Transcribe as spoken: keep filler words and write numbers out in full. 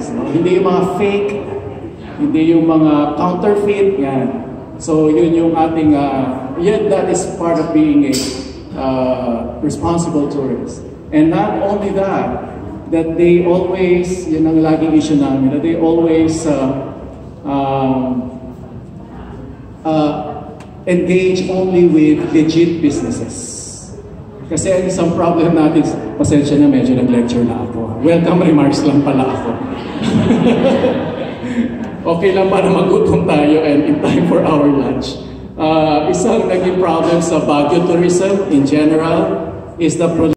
tourists. No? Hindi yung mga fake, hindi yung mga counterfeit, yan. So yun yung ating, uh, yet that is part of being a uh, responsible tourist. And not only that, that they always, yun ang laging issue namin, that they always uh, um, uh, engage only with legit businesses. Kasi ang isang problem natin, pasensya na medyo nag-lecture na ako. Welcome remarks lang pala ako. Okay lang para magutom tayo and in time for our lunch. Uh, isang naging problem sa Baguio tourism in general is the